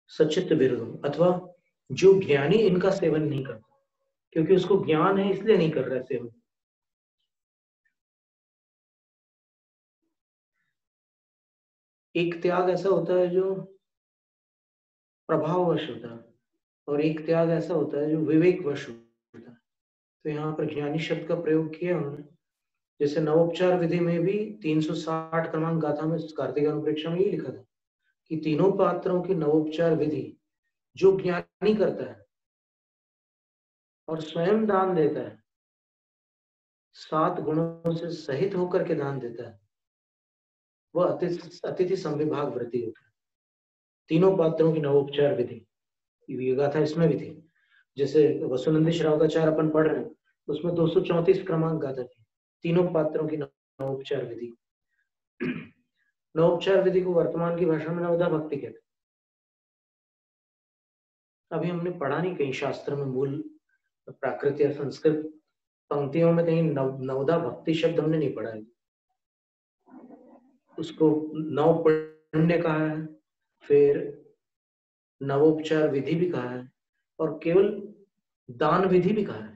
सचित विरुद्ध, अथवा जो ज्ञानी इनका सेवन नहीं करता, क्योंकि उसको ज्ञान है इसलिए नहीं कर रहा सेवन। एक त्याग ऐसा होता है जो प्रभाववश होता है, और एक त्याग ऐसा होता है जो विवेकवश होता है। तो यहाँ पर ज्ञानी शब्द का प्रयोग किया उन्होंने। जैसे नवोपचार विधि में भी 360 क्रमांक गाथा में कार्तिक अनुप्रेक्षा में ये लिखा था कि तीनों पात्रों की नवोपचार विधि जो ज्ञानी करता है और स्वयं दान देता है, 7 गुणों से सहित होकर के दान देता है, वह अतिथि संविभाग वृत्ति होता है। तीनों पात्रों की नवोपचार विधि, ये गाथा इसमें भी थी। जैसे वसुनंदी श्रावकाचार अपन पढ़ रहे हैं, उसमें 234 क्रमांक गाथा थी, तीनों पात्रों की नवोपचार विधि। नवोपचार विधि को वर्तमान की भाषा में नवदा भक्ति कहते हैं। अभी हमने पढ़ा नहीं कहीं शास्त्र में, मूल प्राकृत या संस्कृत पंक्तियों में कहीं नवदा भक्ति शब्द हमने नहीं पढ़ा है। उसको नव पुण्य कहा है, फिर नवोपचार विधि भी कहा है, और केवल दान विधि भी कहा है।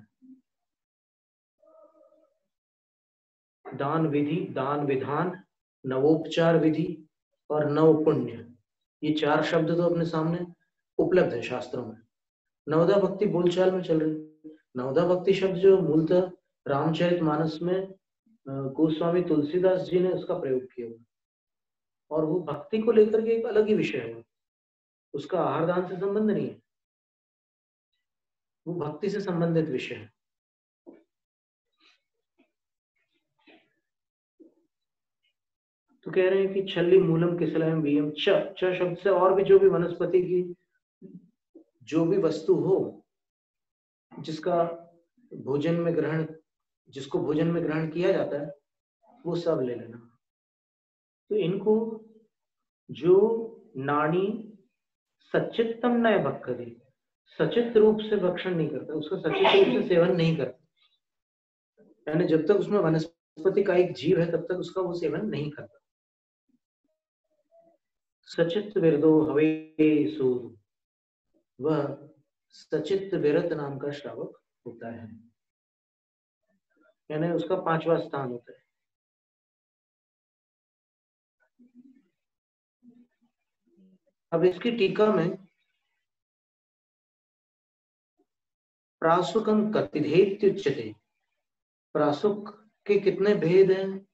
दान विधि, दान विधान, नवोपचार विधि और नव पुण्य, ये 4 शब्द तो अपने सामने उपलब्ध है शास्त्रों में। नवदा भक्ति बोलचाल में चल रही। नवदा भक्ति शब्द जो मूलतः रामचरितमानस में गोस्वामी तुलसीदास जी ने उसका प्रयोग किया, और वो भक्ति को लेकर के एक अलग ही विषय है। उसका आहार दान से संबंध नहीं है, वो भक्ति से संबंधित विषय है। तो कह रहे हैं कि छल्ली मूलम किसलयम बीयम च शब्द से और भी जो भी वनस्पति की जो भी वस्तु हो जिसका भोजन में ग्रहण, जिसको भोजन में ग्रहण किया जाता है, वो सब ले लेना। तो इनको जो नानी सचित्तम नय भक्ति, सचित रूप से भक्षण नहीं करता, उसका सचित रूप से सेवन नहीं करता, यानी जब तक उसमें वनस्पति का एक जीव है तब तक उसका वो सेवन नहीं करता। सचित विरदो हवे सूद, वह सचित विरत नाम का श्रावक होता है, यानी उसका 5वां स्थान होता है। अब इसकी टीका में प्रासुकम कतिधेत्युच्यते, प्रासुक के कितने भेद हैं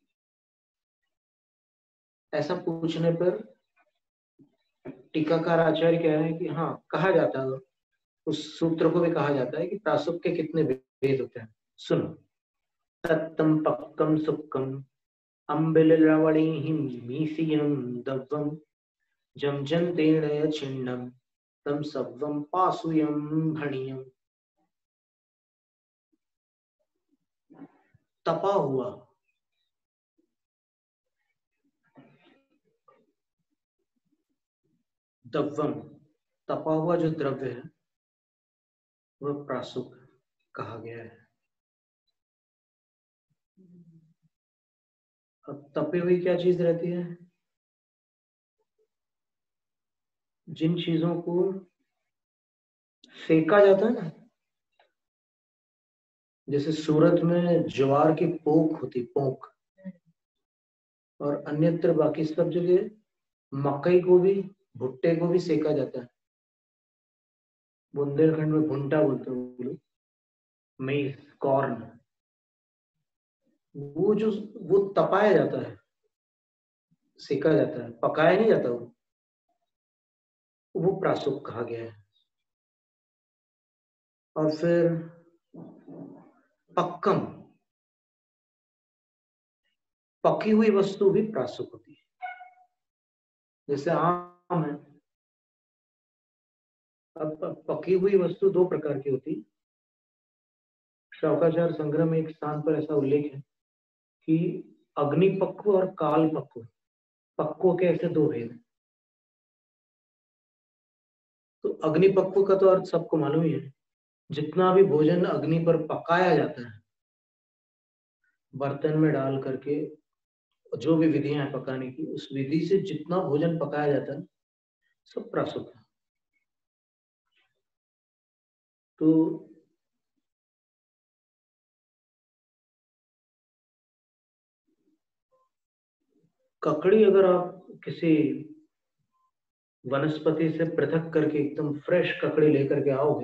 ऐसा पूछने पर टीकाकार आचार्य कह रहे हैं कि हाँ, कहा जाता है, उस सूत्र को भी कहा जाता है कि प्रासुक के कितने भेद होते हैं। सुनो, तत्तम पक्कम सुक्कम अम्बिलवणीहि मीसियं दव्वं जमजन्तेन छिन्नम तम सव्वं पासुयं भणियं। तपा हुआ, दव्वम, तपा हुआ जो द्रव्य है वह प्रासुक कहा गया है। अब तपी हुई क्या चीज रहती है? जिन चीजों को सेका जाता है ना, जैसे सूरत में ज्वार की पोक होती, पोक, और अन्यत्र बाकी सब जगह मकई को भी, भुट्टे को भी सेका जाता है। बुंदेलखंड में भुंटा बोलते हैं, मेज, कॉर्न, वो जो वो तपाया जाता है, सेका जाता है, पकाया नहीं जाता, वो प्रासुक कहा गया है। और फिर पक्कम, पकी हुई वस्तु भी प्रासुक होती है, जैसे आम है। अब पकी हुई वस्तु 2 प्रकार की होती है। श्रावकाचार संग्रह में एक स्थान पर ऐसा उल्लेख है कि अग्निपक्व और काल पक्व, पक्व के ऐसे 2 भेद हैं। तो अग्निपक्व का तो अर्थ सबको मालूम ही है, जितना भी भोजन अग्नि पर पकाया जाता है, बर्तन में डाल करके, जो भी विधियां हैं पकाने की, उस विधि से जितना भोजन पकाया जाता है सब प्रासुक है। तो ककड़ी अगर आप किसी वनस्पति से पृथक करके एकदम फ्रेश ककड़ी लेकर के आओगे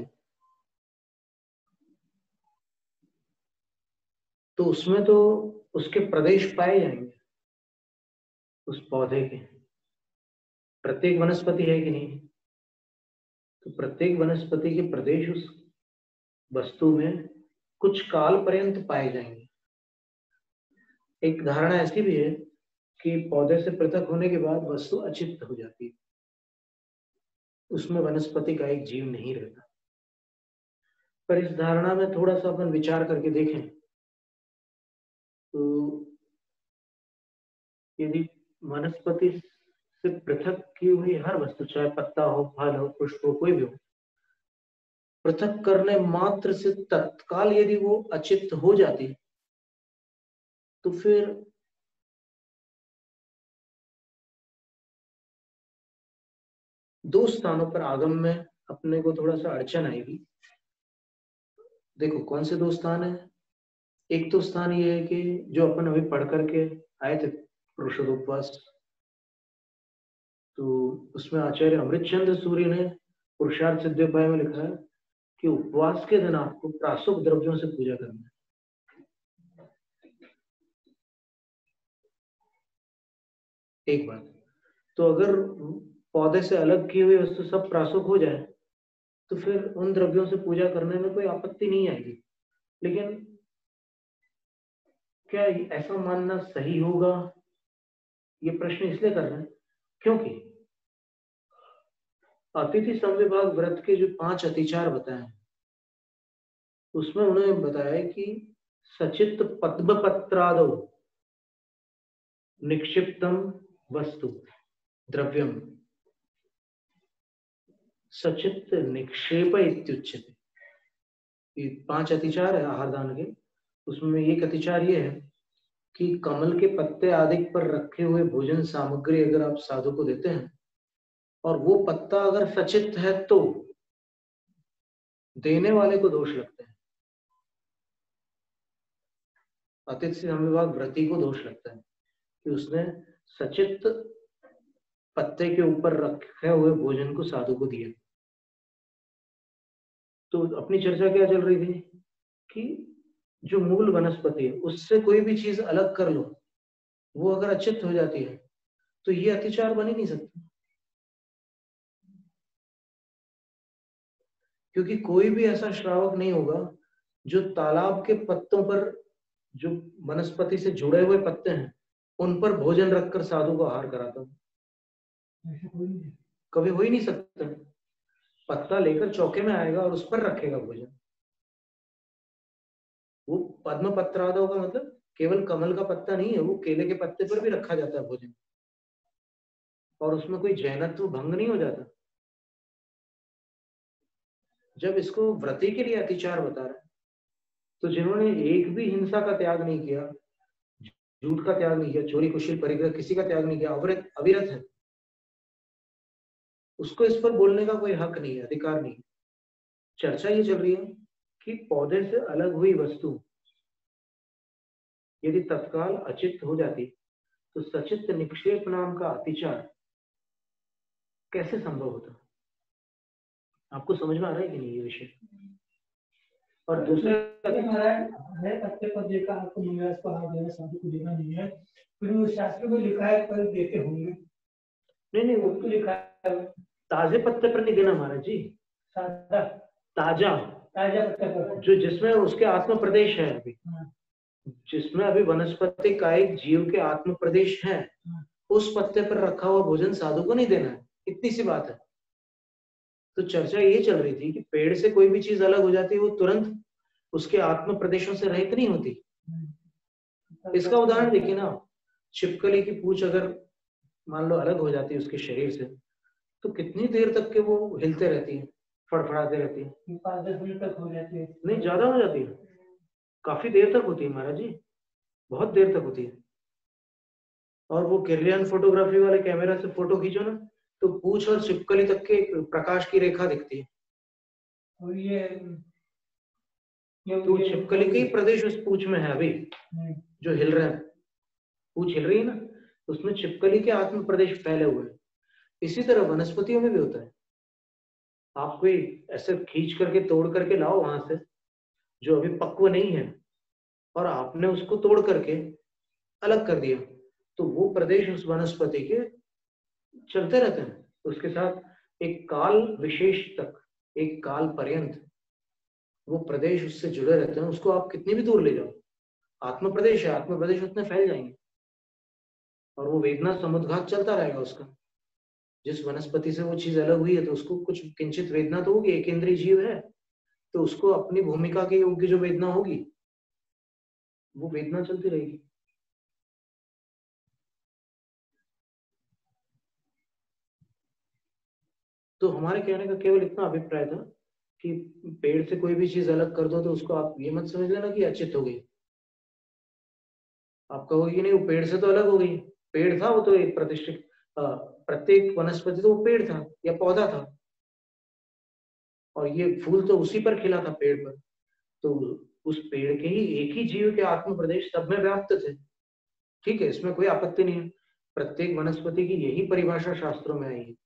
तो उसमें तो उसके प्रदेश पाए जाएंगे उस पौधे के। प्रत्येक वनस्पति है कि नहीं, तो प्रत्येक वनस्पति के प्रदेश उस वस्तु में कुछ काल पर्यंत पाए जाएंगे। एक धारणा ऐसी भी है कि पौधे से पृथक होने के बाद वस्तु अचित्त हो जाती है, उसमें वनस्पति का एक जीव नहीं रहता। पर इस धारणा में थोड़ा सा अपन विचार करके देखें तो यदि वनस्पति से पृथक की हुई हर वस्तु, चाहे पत्ता हो, फल हो, पुष्प हो, कोई भी हो, पृथक करने मात्र से तत्काल यदि वो अचित्त हो जाती तो फिर दो स्थानों पर आगम में अपने को थोड़ा सा अड़चन आएगी। देखो कौन से दो स्थान है। एक तो स्थान ये है कि जो अपन अभी पढ़ करके आए थे पुरुषोपवास, तो उसमें आचार्य अमृतचंद्र सूर्य ने पुरुषार्थ सिद्ध्योपाय में लिखा है कि उपवास के दिन आपको प्रासुक द्रव्यों से पूजा करना है। एक बात तो अगर पौधे से अलग की हुई वस्तु सब प्रासुक हो जाए तो फिर उन द्रव्यों से पूजा करने में कोई आपत्ति नहीं आएगी। लेकिन क्या ऐसा मानना सही होगा, ये प्रश्न इसलिए कर रहे हैं क्योंकि अतिथि संविभाग व्रत के जो 5 अतिचार बताए हैं उसमें उन्होंने बताया कि सचित पद्मपत्रादो निक्षिप्तम वस्तु द्रव्यम सचित निक्षेप इत्युच्यते। ये 5 अतिचार है आहार दान के। उसमें एक अतिचार ये है कि कमल के पत्ते आदि पर रखे हुए भोजन सामग्री अगर आप साधु को देते हैं और वो पत्ता अगर सचित है तो देने वाले को दोष लगते हैं, अतिथि संविभाग व्रती को दोष लगता है कि उसने सचित पत्ते के ऊपर रखे हुए भोजन को साधु को दिया। तो अपनी चर्चा क्या चल रही थी कि जो मूल वनस्पति है उससे कोई भी चीज अलग कर लो, वो अगर अचित्त हो जाती है तो ये अतिचार बन ही नहीं सकता, क्योंकि कोई भी ऐसा श्रावक नहीं होगा जो तालाब के पत्तों पर, जो वनस्पति से जुड़े हुए पत्ते हैं, उन पर भोजन रखकर साधु को आहार कराता हूं। कभी हो ही नहीं सकता। पत्ता लेकर चौके में आएगा और उस पर रखेगा भोजन। वो पद्म पत्रादो का मतलब केवल कमल का पत्ता नहीं है, वो केले के पत्ते पर भी रखा जाता है भोजन, और उसमें कोई जैनत्व भंग नहीं हो जाता। जब इसको व्रती के लिए अतिचार बता रहा है तो जिन्होंने एक भी हिंसा का त्याग नहीं किया, झूठ का त्याग नहीं किया, चोरी कुशील परिग्रह किसी का त्याग नहीं किया, अविरत है, उसको इस पर बोलने का कोई हक नहीं है, अधिकार नहीं। चर्चा ये चल रही है कि पौधे से अलग हुई वस्तु यदि तत्काल अचित्त हो जाती तो सचित्त निक्षेप नाम का अतिचार कैसे संभव होता। आपको समझ में आ रहा है कि नहीं ये विषय। और दूसरे पत्ते पर देखा आपको निवास को आहार देना साधु को देना नहीं है, फिर वो शास्त्र में लिखा है पर देते होंगे। नहीं वो तो लिखा है ताजे पत्ते पर नहीं देना महाराज जी, ताजा पत्ते पर जो जिसमें उसके आत्म प्रदेश है अभी, जिसमें अभी वनस्पति का एक जीव के आत्म प्रदेश है, उस पत्ते पर रखा हुआ भोजन साधु को नहीं देना है, इतनी सी बात है। तो चर्चा ये चल रही थी कि पेड़ से कोई भी चीज अलग हो जाती है वो तुरंत उसके आत्म प्रदेशों से रहित नहीं होती। इसका उदाहरण देखिए ना, छिपकली की पूंछ अगर मान लो अलग हो जाती है उसके शरीर से तो कितनी देर तक के वो हिलते रहती है, फड़फड़ाते रहती है, 5-10 मिनट तक हो जाती है। नहीं ज्यादा हो जाती है, काफी देर तक होती है महाराज जी, बहुत देर तक होती है। और वो किरलियन फोटोग्राफी वाले कैमरा से फोटो खींचो ना तो पूंछ और छिपकली तक के प्रकाश की रेखा दिखती है। और ये तो छिपकली के ही प्रदेश उस पूंछ में है अभी जो हिल रहा है, पूंछ हिल रही है ना, उसमें छिपकली के आत्म प्रदेश फैले हुए हैं। इसी तरह वनस्पतियों में भी होता है। आप कोई ऐसे खींच करके तोड़ करके लाओ वहां से जो अभी पक्व नहीं है, और आपने उसको तोड़ करके अलग कर दिया, तो वो प्रदेश उस वनस्पति के चलते रहते हैं। उसके साथ एक काल विशेष तक, एक काल पर्यंत वो प्रदेश उससे जुड़े रहते हैं। उसको आप कितनी भी दूर ले जाओ, आत्म प्रदेश है, आत्म प्रदेश उतने फैल जाएंगे, और वो वेदना समुद्घात चलता रहेगा उसका। जिस वनस्पति से वो चीज अलग हुई है तो उसको कुछ किंचित वेदना तो होगी, एक इंद्रिय जीव है तो उसको अपनी भूमिका के योग्य जो वेदना होगी वो वेदना चलती रहेगी। तो हमारे कहने का केवल इतना अभिप्राय था कि पेड़ से कोई भी चीज अलग कर दो तो उसको आप ये मत समझ लेना कि अचित हो गई। आप कहोगे कि नहीं वो पेड़ से तो अलग हो गई, पेड़ था वो तो एक प्रतिष्ठित, प्रत्येक वनस्पति तो वो पेड़ था या पौधा था, और ये फूल तो उसी पर खिला था पेड़ पर। तो उस पेड़ के ही एक ही जीव के आत्म प्रदेश सब में व्याप्त थे। ठीक है, इसमें कोई आपत्ति नहीं है। प्रत्येक वनस्पति की यही परिभाषा शास्त्रों में आई है,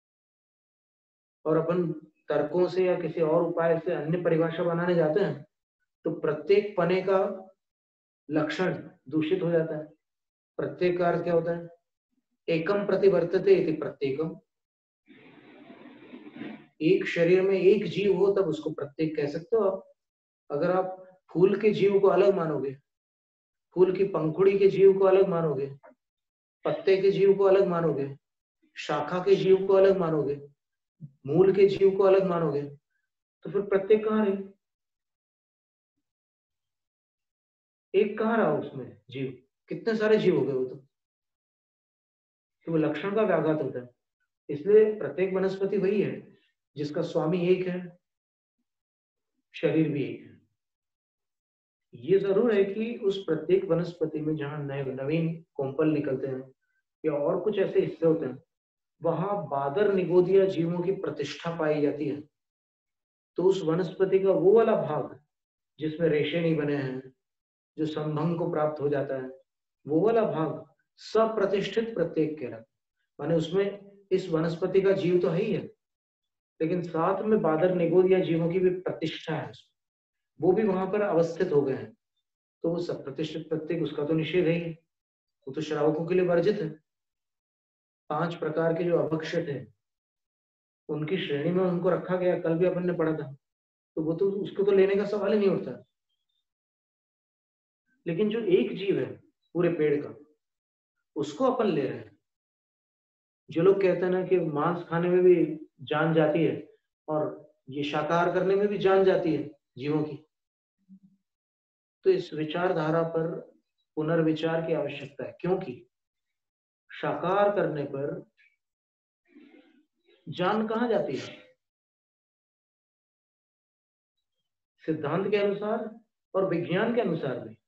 और अपन तर्कों से या किसी और उपाय से अन्य परिभाषा बनाने जाते हैं तो प्रत्येक पने का लक्षण दूषित हो जाता है। प्रत्येक का अर्थ क्या होता है? एकम प्रतिवर्तते इति प्रत्येकम। एक शरीर में एक जीव हो तब उसको प्रत्येक कह सकते हो आप। अगर आप फूल के जीव को अलग मानोगे, फूल की पंखुड़ी के जीव को अलग मानोगे, पत्ते के जीव को अलग मानोगे, शाखा के जीव को अलग मानोगे, मूल के जीव को अलग मानोगे, तो फिर प्रत्येक कहाँ रहे? एक कहाँ रहा उसमें जीव? कितने सारे जीव हो गए वो तो वो लक्षण का व्याघात होता है। इसलिए प्रत्येक वनस्पति वही है जिसका स्वामी एक है, शरीर भी एक है। ये जरूर है कि उस प्रत्येक वनस्पति में जहाँ नए नवीन कोम्पल निकलते हैं या और कुछ ऐसे हिस्से होते हैं, वहां बादर निगोदिया जीवों की प्रतिष्ठा पाई जाती है। तो उस वनस्पति का वो वाला भाग जिसमें रेशे नहीं बने हैं, जो संभंग को प्राप्त हो जाता है, वो वाला भाग सप्रतिष्ठित प्रत्येक कह रहा है। माने उसमें इस वनस्पति का जीव तो है ही है, लेकिन साथ में बादर निगोदिया जीवों की भी प्रतिष्ठा है, वो भी वहां पर अवस्थित हो गए हैं। तो वो सप्रतिष्ठित प्रत्येक, उसका तो निषेध है ही, वो तो श्रावकों के लिए वर्जित है। 5 प्रकार के जो अभक्षक है उनकी श्रेणी में उनको रखा गया, कल भी अपन ने पढ़ा था, तो वो तो उसको तो लेने का सवाल ही नहीं उठता। लेकिन जो एक जीव है पूरे पेड़ का, उसको अपन ले रहे हैं। जो लोग कहते हैं ना कि मांस खाने में भी जान जाती है और ये शाकाहार करने में भी जान जाती है जीवों की, तो इस विचारधारा पर पुनर्विचार की आवश्यकता है। क्योंकि शाकाहार करने पर जान कहाँ जाती है? सिद्धांत के अनुसार और विज्ञान के अनुसार भी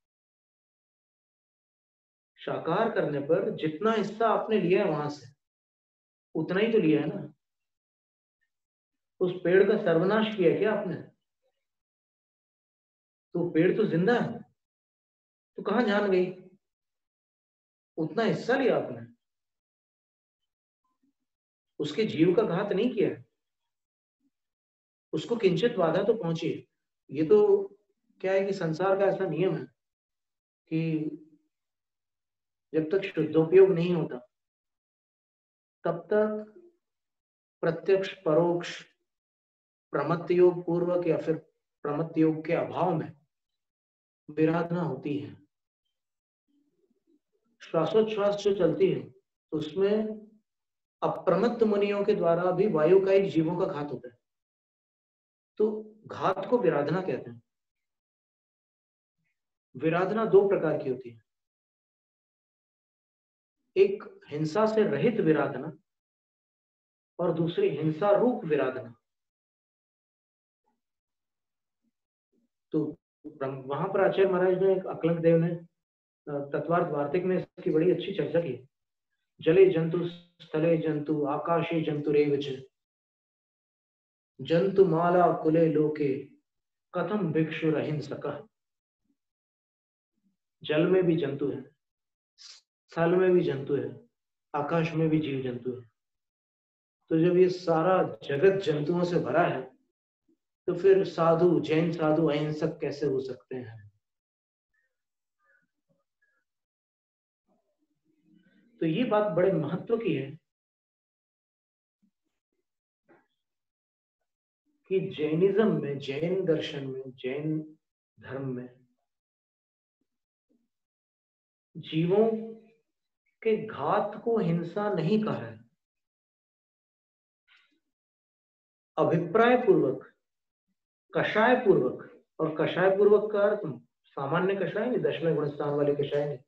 शाकाहार करने पर जितना हिस्सा आपने लिया है वहां से उतना ही तो लिया है ना। उस पेड़ का सर्वनाश किया क्या आपने? तो पेड़ तो जिंदा है, तो कहाँ जान गई? उतना हिस्सा लिया आपने, उसके जीव का घात नहीं किया, उसको किंचित बाधा तो पहुंची। ये तो क्या है कि संसार का ऐसा नियम है कि जब तक शुद्धोपयोग नहीं होता तब तक प्रत्यक्ष परोक्ष प्रमत्त योग पूर्वक या फिर प्रमत्त योग के अभाव में विराधना होती है। श्वासोच्छ्वास जो चलती है उसमें अप्रमत्त मुनियों के द्वारा भी वायुकायिक जीवों का घात होता है। तो घात को विराधना कहते हैं। विराधना 2 प्रकार की होती है, एक हिंसा से रहित विराधना और दूसरी हिंसा रूप विराधना। तो वहां पर आचार्य महाराज ने, अकलंक देव ने तत्वार्थ वार्तिक में इसकी बड़ी अच्छी चर्चा की। जले जंतु, स्थले जंतु, आकाशे जंतुरेव च, जंतु माला कुले लोके, कथम भिक्षुर अहिंसकः। जल में भी जंतु है, स्थल में भी जंतु है, आकाश में भी जीव जंतु है। तो जब ये सारा जगत जंतुओं से भरा है तो फिर साधु, जैन साधु अहिंसक कैसे हो सकते हैं? तो ये बात बड़े महत्व की है कि जैनिज्म में, जैन दर्शन में, जैन धर्म में जीवों के घात को हिंसा नहीं कहा है। अभिप्राय पूर्वक, कषाय पूर्वक, और कषाय पूर्वक का अर्थ सामान्य कषाय नहीं, दशमें गुण स्थान वाले कषाय नहीं,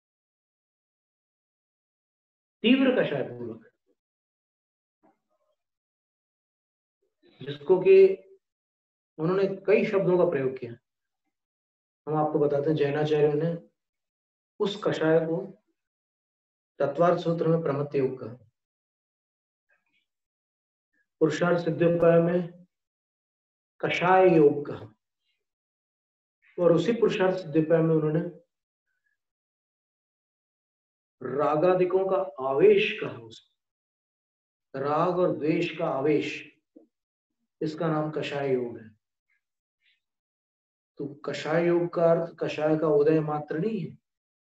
तीव्र कषाय पूर्वक, जिसको कि उन्होंने कई शब्दों का प्रयोग किया। हम आपको बताते हैं, जैनाचार्यों ने उस कषाय को तत्वार्थ सूत्र में प्रमत्त योग कहा, पुरुषार्थ सिद्ध्योपाय में कषाय योग कहा, और उसी पुरुषार्थ सिद्ध्योपाय में उन्होंने रागादिकों का आवेश कहा। उसको राग और द्वेष का आवेश, इसका नाम कषाय योग है। तो कषाय योग का अर्थ कषाय का उदय मात्र नहीं है।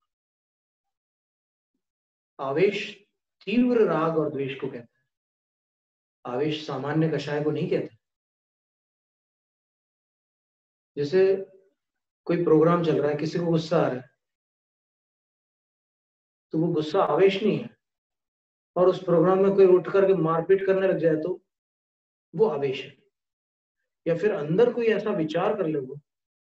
आवेश तीव्र राग और द्वेष को कहते हैं, आवेश सामान्य कषाय को नहीं कहते। जैसे कोई प्रोग्राम चल रहा है, किसी को गुस्सा आ रहा है, तो वो गुस्सा आवेश नहीं है, और उस प्रोग्राम में कोई उठ करके मारपीट करने लग जाए तो वो आवेश है। या फिर अंदर कोई ऐसा विचार कर ले, वो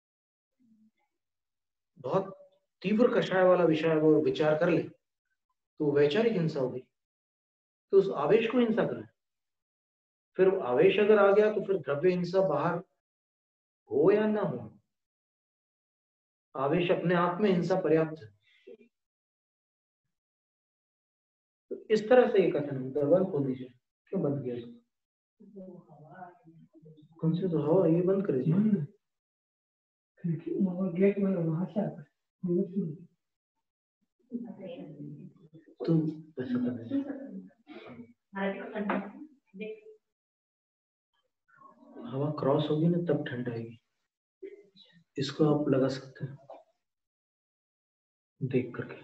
बहुत तीव्र कषाय वाला विषय वो विचार कर ले, तो वैचारिक हिंसा होगी। तो उस आवेश को हिंसा करें। फिर आवेश अगर आ गया तो फिर द्रव्य हिंसा बाहर हो या ना हो, आवेश अपने आप में हिंसा पर्याप्त है। तो इस तरह से ये कथन है। दरबार खोल दीजिए। क्यों बंद किया इसको? कौन से? तो हवा ये बंद कर दीजिए। गेट में वहां से आता तो ऐसा कर दीजिए। हवा क्रॉस होगी ना तब ठंड आएगी। इसको आप लगा सकते हैं देख करके।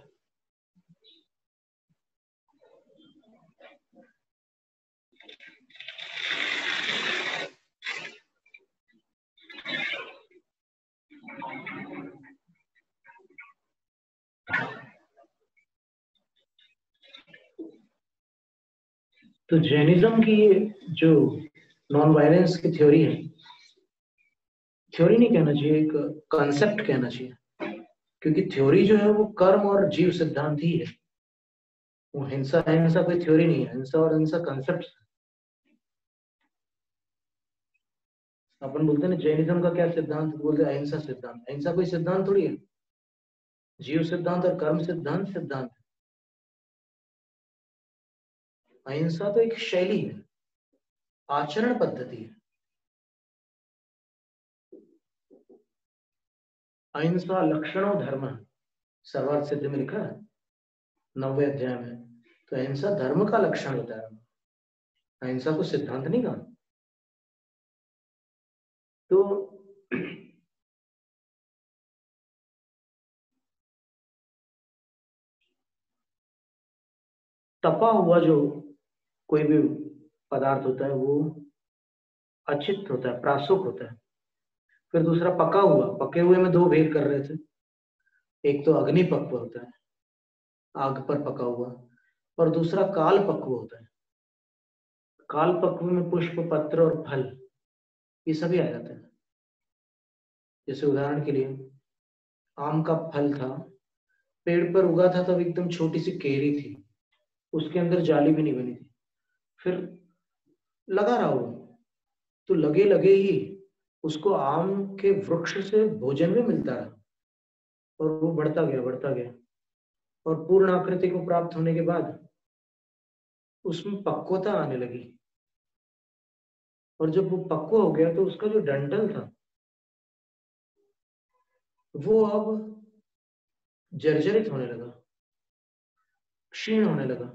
तो जैनिज्म की जो नॉन वायलेंस की थ्योरी है, थ्योरी नहीं कहना चाहिए, एक कॉन्सेप्ट कहना चाहिए, क्योंकि थ्योरी जो है वो कर्म और जीव सिद्धांत ही है। वो हिंसा हिंसा कोई थ्योरी नहीं है। हिंसा और हिंसा कॉन्सेप्ट। अपन बोलते हैं ना जैनिज्म का क्या सिद्धांत, बोलते हैं अहिंसा सिद्धांत। अहिंसा कोई सिद्धांत थोड़ी है। जीव सिद्धांत और कर्म सिद्धांत सिद्धांत। अहिंसा तो एक शैली है, आचरण पद्धति है। अहिंसा लक्षणों धर्म, सर्वार्थ सिद्ध में लिखा है 9वें अध्याय में। तो अहिंसा धर्म का लक्षण होता है, अहिंसा को सिद्धांत नहीं कहा। तो तपा हुआ जो कोई भी पदार्थ होता है वो अचित होता है, प्रासुक होता है। फिर दूसरा पका हुआ, पके हुए में दो भेद कर रहे थे। एक तो अग्नि पक्व होता है, आग पर पका हुआ, और दूसरा काल पक्व होता है। काल पक्व में पुष्प, पत्र और फल ये सभी आ जाते हैं। जैसे उदाहरण के लिए आम का फल था, पेड़ पर उगा था, तब एकदम छोटी सी केरी थी, उसके अंदर जाली भी नहीं बनी थी। फिर लगा रहा वो, तो लगे लगे ही उसको आम के वृक्ष से भोजन भी मिलता रहा, और वो बढ़ता गया बढ़ता गया, और पूर्ण आकृति को प्राप्त होने के बाद उसमें पक्वता आने लगी। और जब वो पक्व हो गया तो उसका जो डंठल था वो अब जर्जरित होने लगा, क्षीण होने लगा,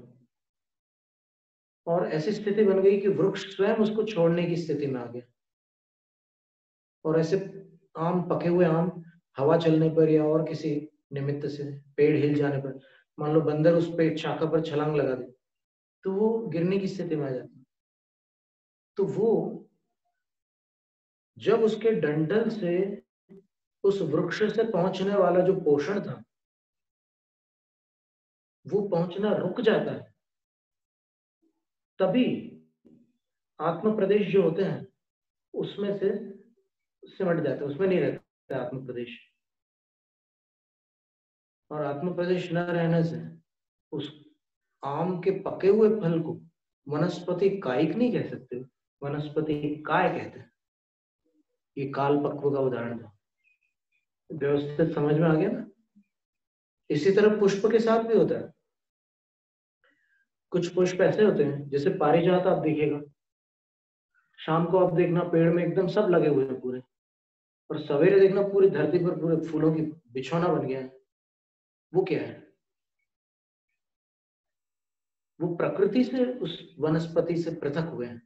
और ऐसी स्थिति बन गई कि वृक्ष स्वयं उसको छोड़ने की स्थिति में आ गया। और ऐसे आम, पके हुए आम हवा चलने पर या और किसी निमित्त से पेड़ हिल जाने पर, मान लो बंदर उस पेड़ शाखा पर छलांग लगा दे, तो वो गिरने की स्थिति में आ जाता है। तो वो जब उसके डंठल से उस वृक्ष से पहुंचने वाला जो पोषण था वो पहुंचना रुक जाता है, तभी आत्म प्रदेश जो होते हैं उसमें से सिमट जाता है, उसमें नहीं रहता आत्म प्रदेश। और आत्म प्रदेश न रहने से उस आम के पके हुए फल को वनस्पति कायिक नहीं कह सकते, वनस्पति काय कहते हैं। ये काल पक्व का उदाहरण था। व्यवस्थित समझ में आ गया ना? इसी तरह पुष्प के साथ भी होता है। कुछ पुष्प ऐसे होते हैं, जैसे पारिजात आप देखिएगा, शाम को आप देखना पेड़ में एकदम सब लगे हुए हैं पूरे, और सवेरे देखना पूरी धरती पर पूरे फूलों की बिछौना बन गया है। वो क्या है? वो प्रकृति से उस वनस्पति से पृथक हुए हैं,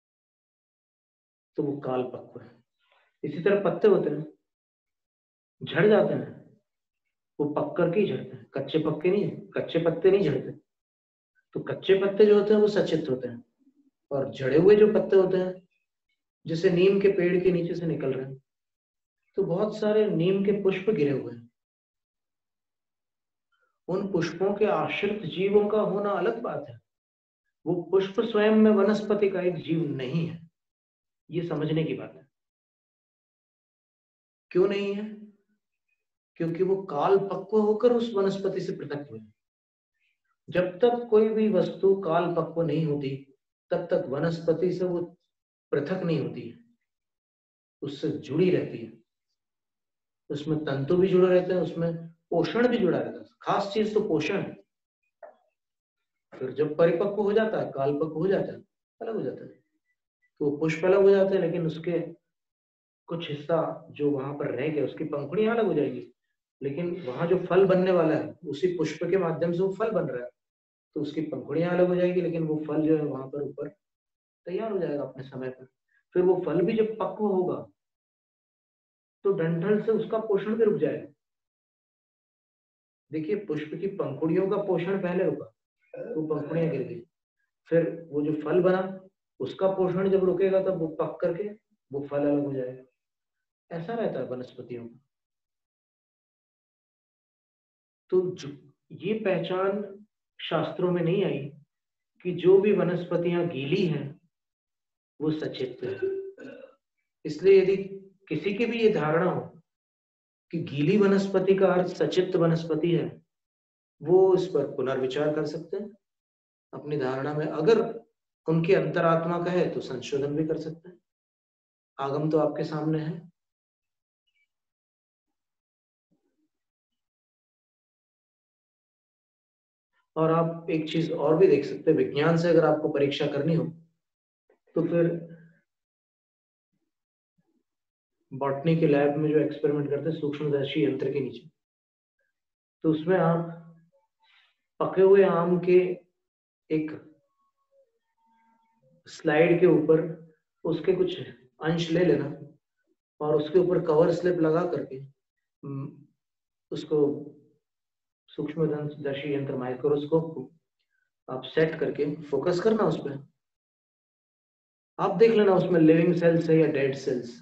तो वो काल पक्व है। इसी तरह पत्ते होते हैं, झड़ जाते हैं, वो पक करके ही झड़ते हैं, कच्चे पत्ते नहीं झड़ते। तो कच्चे पत्ते जो होते हैं वो सचित होते हैं, और झड़े हुए जो पत्ते होते हैं जैसे नीम के पेड़ के नीचे से निकल रहे हैं, तो बहुत सारे नीम के पुष्प गिरे हुए हैं। उन पुष्पों के आश्रित जीवों का होना अलग बात है, वो पुष्प स्वयं में वनस्पति का एक जीव नहीं है। ये समझने की बात है। क्यों नहीं है? क्योंकि वो काल पक्व होकर उस वनस्पति से पृथक हुए। जब तक कोई भी वस्तु काल पक्व नहीं होती तब तक वनस्पति से वो पृथक नहीं होती है, उससे जुड़ी रहती है। उसमें तंतु भी जुड़े रहते हैं, उसमें पोषण भी जुड़ा रहता है। खास चीज तो पोषण है। फिर जब परिपक्व हो जाता है, काल पक्व हो जाता है, अलग हो जाता है, तो वो पुष्प अलग हो जाते हैं, लेकिन उसके कुछ हिस्सा जो वहां पर रह गया, उसकी पंखुड़ियां अलग हो जाएगी, लेकिन वहां जो फल बनने वाला है उसी पुष्प के माध्यम से वो फल बन रहा है, तो उसकी पंखुड़ियां अलग हो जाएगी, लेकिन वो फल जो है वहां पर ऊपर तैयार हो जाएगा अपने समय पर। फिर वो फल भी जब पक्व होगा तो डंठल से उसका पोषण भी रुक जाएगा। देखिए, पुष्प की पंखुड़ियों का पोषण पहले रुका, वो पंखुड़ियां गिर गई, फिर वो जो फल बना उसका पोषण जब रुकेगा तब वो पक करके वो फल अलग हो जाएगा। ऐसा रहता है वनस्पतियों का। तो ये पहचान शास्त्रों में नहीं आई कि जो भी वनस्पतियां गीली हैं वो सचित्त है। इसलिए यदि किसी की भी ये धारणा हो कि गीली वनस्पति का अर्थ सचित्त वनस्पति है, वो इस पर पुनर्विचार कर सकते हैं अपनी धारणा में। अगर उनकी अंतरात्मा का है तो संशोधन भी कर सकते हैं। आगम तो आपके सामने है। और आप एक चीज और भी देख सकते हैं, विज्ञान से अगर आपको परीक्षा करनी हो तो फिर बॉटनी के लैब में जो एक्सपेरिमेंट करते हैं सूक्ष्मदर्शी यंत्र के नीचे, तो उसमें आप पके हुए आम के एक स्लाइड के ऊपर उसके कुछ अंश ले लेना और उसके ऊपर कवर स्लिप लगा करके उसको सूक्ष्मदर्शी यंत्र माइक्रोस्कोप को आप सेट करके फोकस करना उस पर। आप देख लेना उसमें लिविंग सेल्स है या डेड सेल्स।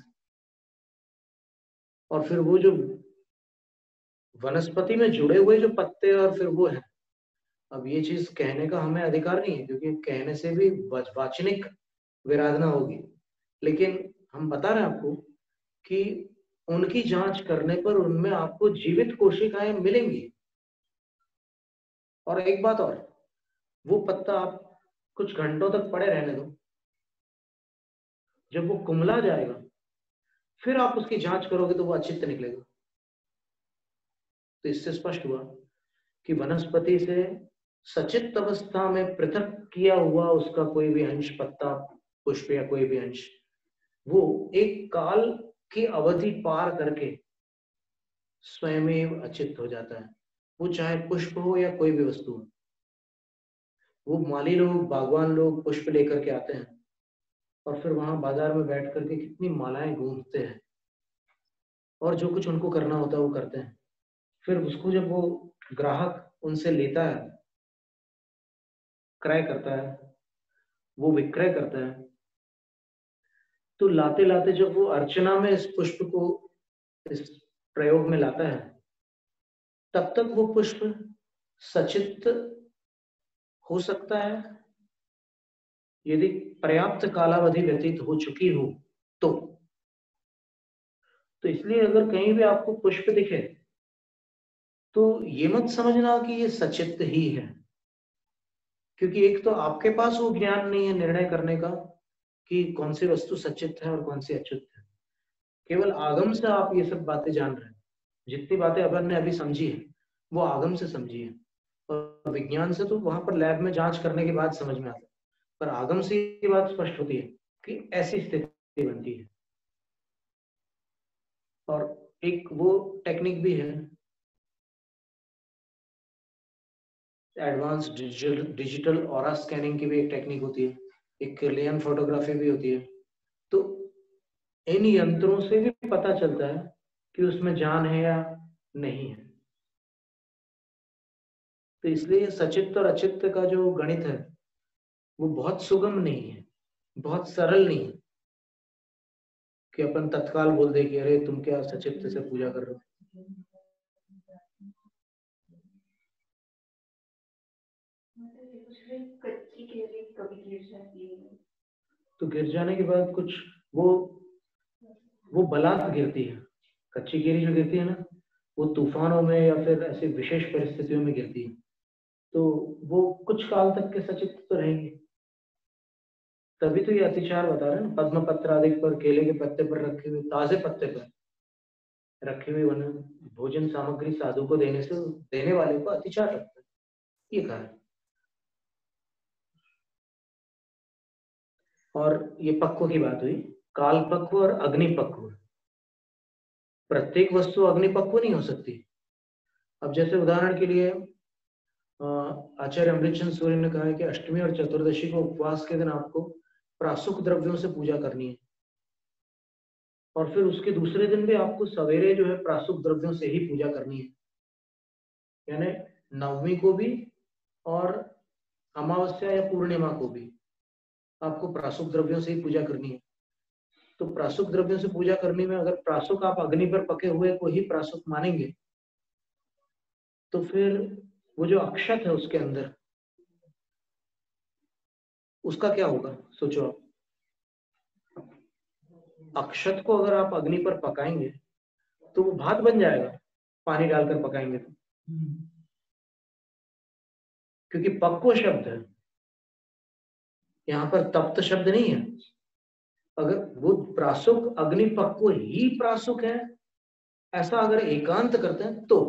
और फिर वो जो वनस्पति में जुड़े हुए जो पत्ते और फिर वो है, अब ये चीज कहने का हमें अधिकार नहीं है क्योंकि कहने से भी वाचनिक विराधना होगी, लेकिन हम बता रहे हैं आपको कि उनकी जांच करने पर उनमें आपको जीवित कोशिकाएं मिलेंगी। और एक बात और, वो पत्ता आप कुछ घंटों तक पड़े रहने दो, जब वो कुमला जाएगा फिर आप उसकी जांच करोगे तो वो अचित्त निकलेगा। तो इससे स्पष्ट हुआ कि वनस्पति से सचित्त अवस्था में पृथक किया हुआ उसका कोई भी अंश, पत्ता, पुष्प या कोई भी अंश, वो एक काल की अवधि पार करके स्वयं अचित हो जाता है, वो चाहे पुष्प हो या कोई भी वस्तु हो। वो माली लोग, बागवान लोग पुष्प लेकर के आते हैं और फिर वहां बाजार में बैठ करके कितनी मालाएं गूंथते हैं और जो कुछ उनको करना होता है वो करते हैं। फिर उसको जब वो ग्राहक उनसे लेता है, क्रय करता है, वो विक्रय करता है, तो लाते लाते जब वो अर्चना में इस पुष्प को इस प्रयोग में लाता है, तब तक वो पुष्प सचित्त हो सकता है यदि पर्याप्त कालावधि व्यतीत हो चुकी हो तो इसलिए अगर कहीं भी आपको पुष्प दिखे तो ये मत समझना कि ये सचित्त ही है, क्योंकि एक तो आपके पास वो ज्ञान नहीं है निर्णय करने का कि कौन सी वस्तु सचित्त है और कौन सी अच्युत है। केवल आगम से आप ये सब बातें जान रहे हैं। जितनी बातें अपन ने अभी समझी है वो आगम से समझी है, और विज्ञान से तो वहां पर लैब में जांच करने के बाद समझ में आता है, पर आगम से ये बात स्पष्ट होती है कि ऐसी स्थिति बनती है। और एक वो टेक्निक भी है, एडवांस डिजिटल ऑरा स्कैनिंग की भी एक टेक्निक होती है, एक लेयन फोटोग्राफी भी होती है। तो इन यंत्रों से भी पता चलता है कि उसमें जान है या नहीं है। तो इसलिए सचित्त और अचित्त का जो गणित है वो बहुत सुगम नहीं है, बहुत सरल नहीं है कि अपन तत्काल बोल दे कि अरे तुम क्या सचित्त से पूजा कर रहे हो। कच्ची केरी कभी गिर जाती है तो गिर जाने के बाद कुछ वो बलात् गिरती है। कच्ची केरी जो गिरती है ना, वो तूफानों में या फिर ऐसी विशेष परिस्थितियों में गिरती है, तो वो कुछ काल तक के सचित्त तो रहेंगे। तभी तो ये अतिचार बता रहे हैं ना, पद्म पत्र आदि पर, केले के पत्ते पर रखे हुए, ताजे पत्ते पर रखे हुए वन भोजन सामग्री साधु को देने से देने वाले को अतिचार लगता है, ये कहा है। और ये पक्व की बात हुई, काल पक्व और अग्नि पक्व। प्रत्येक वस्तु अग्निपक्व नहीं हो सकती। अब जैसे उदाहरण के लिए आचार्य अमृतचंद सूर्य ने कहा है कि अष्टमी और चतुर्दशी को उपवास के दिन आपको प्रासुक द्रव्यों से पूजा करनी है, और फिर उसके दूसरे दिन भी आपको सवेरे जो है प्रासुक द्रव्यों से ही पूजा करनी है। यानी नवमी को भी और अमावस्या या पूर्णिमा को भी आपको प्रासुक द्रव्यों से ही पूजा करनी है। तो प्रासुक द्रव्यों से पूजा करने में अगर प्रासुक आप अग्नि पर पके हुए को ही प्रासुक मानेंगे तो फिर वो जो अक्षत है उसके अंदर उसका क्या होगा, सोचो आप। अक्षत को अगर आप अग्नि पर पकाएंगे तो वो भात बन जाएगा, पानी डालकर पकाएंगे तो, क्योंकि पक्व शब्द है, यहाँ पर तप्त शब्द नहीं है। अगर वो प्रासुक अग्नि पक्व ही प्रासुक है ऐसा अगर एकांत करते हैं तो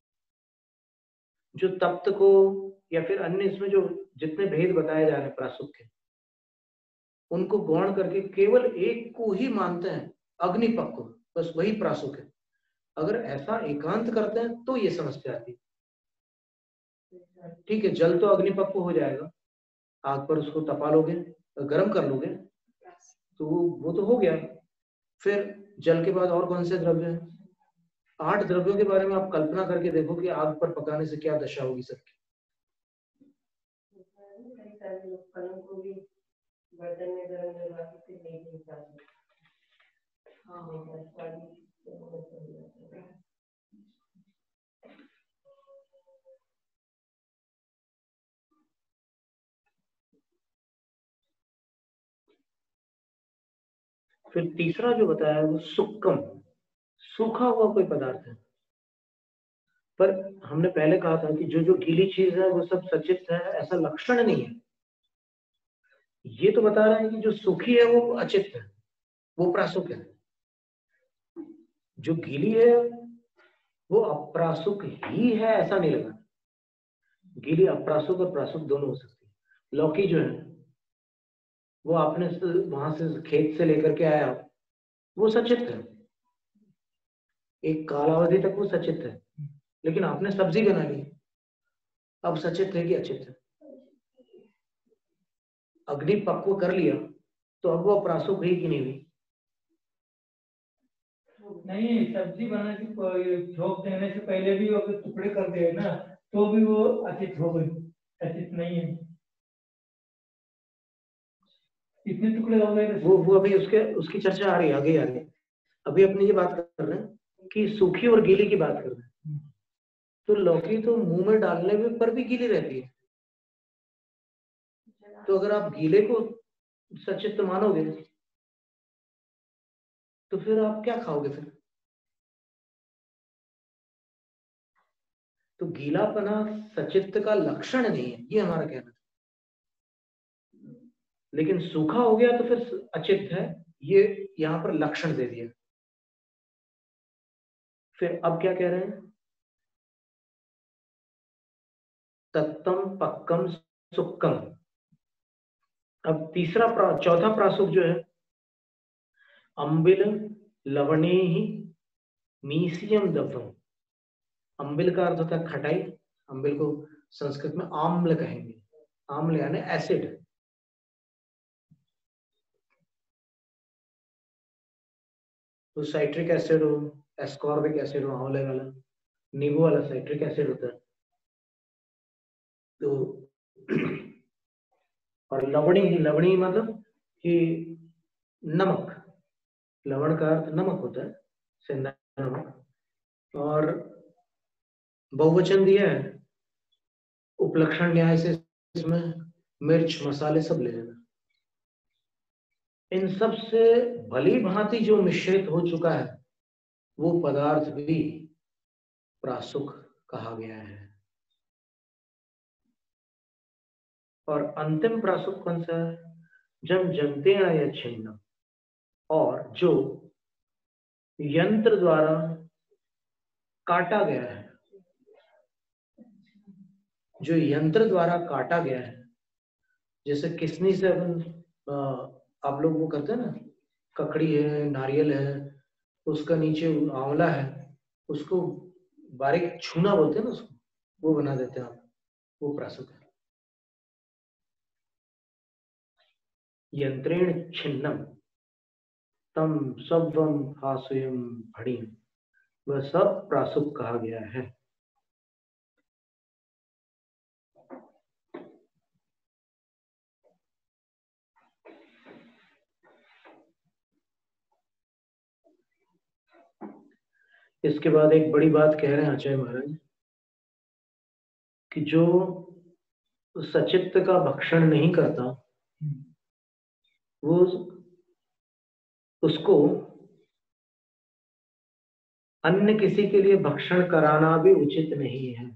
जो तप्त को या फिर अन्य इसमें जो जितने भेद बताए जा रहे हैं प्रासुक के, उनको गौण करके केवल एक को ही मानते हैं अग्निपक्व, बस वही प्रासुक है। अगर ऐसा एकांत करते हैं तो ये समस्या आती है। ठीक है, जल तो अग्निपक्व हो जाएगा, आग पर उसको तपा लोगे, गर्म कर लोगे तो वो तो हो गया। फिर जल के बाद और कौन से द्रव्य हैं? 8 द्रव्यों के बारे में आप कल्पना करके देखो कि आग पर पकाने से क्या दशा होगी सबकी। बर्तन में गरम करवा के नहीं मिलता है। फिर तीसरा जो बताया वो सुक्कम, सूखा हुआ कोई पदार्थ है। पर हमने पहले कहा था कि जो जो गीली चीज है वो सब सचित है, ऐसा लक्षण नहीं है। ये तो बता रहे हैं कि जो सूखी है वो अचित है, वो प्रासुक है। जो गीली है वो अप्रासुक ही है ऐसा नहीं लगा। गीली अप्रासुक और प्रासुक दोनों हो सकती है। लौकी जो है वो आपने वहां से खेत से लेकर के आया, वो सचित है। एक कालावधि तक वो सचित है, लेकिन आपने सब्जी बना ली, अब सचित है कि अचित है? अग्नि पक्व कर लिया तो अब वो प्रासुक हुई कि नहीं हुई? नहीं, सब्जी बनाने की झोंक देने से पहले भी अगर टुकड़े कर दे ना तो भी वो अचित हो गई, अचित नहीं है। कितने टुकड़े हो गए? वो अभी उसकी चर्चा आ रही है, आगे आ रही है। अभी अपनी ये बात कर रहे हैं कि सूखी और गीली की बात कर रहे हैं। तो लौकी तो मुंह में डालने में पर भी गीली रहती है, तो अगर आप गीले को सचित मानोगे तो फिर आप क्या खाओगे फिर? तो गीलापना सचित्त का लक्षण नहीं है, ये हमारा कहना है। लेकिन सूखा हो गया तो फिर अचित है, ये यहां पर लक्षण दे दिया। फिर अब क्या कह रहे हैं? तत्तम पक्कम सुक्कम। अब चौथा प्रासुक जो है, अम्बिल लवणे ही मीसियम दव्यम। अम्बिल का अर्थ होता है खटाई, अम्बिल को संस्कृत में आम्ल कहेंगे, आम्ल यानी एसिड। तो साइट्रिक एसिड हो, एस्कॉर्बिक एसिड हो, आंवले वाला, नींबू वाला साइट्रिक एसिड होता है। तो और लवणी मतलब कि नमक, लवण का अर्थ नमक होता है, सेंधा नमक। और बहुवचन दिया है, उपलक्षण न्याय से इसमें मिर्च मसाले सब ले लेना। इन सब से भली भांति जो मिश्रित हो चुका है वो पदार्थ भी प्रासुक कहा गया है। और अंतिम प्रासुक कौन सा है? जम जंतेण या छिन्न, और जो यंत्र द्वारा काटा गया है, जो यंत्र द्वारा काटा गया है। जैसे किसनी से आप लोग वो करते हैं ना, ककड़ी है, नारियल है, उसका नीचे आंवला है, उसको बारीक छूना बोलते हैं ना, उसको वो बना देते हैं आप, वो प्रासुक है। यंत्रेण छिन्नम तम सब्वम हास्यम भड़ीम, वह सब प्रासुक कहा गया है। इसके बाद एक बड़ी बात कह रहे हैं आचार्य महाराज कि जो सचित्त का भक्षण नहीं करता वो उसको अन्य किसी के लिए भक्षण कराना भी उचित नहीं है।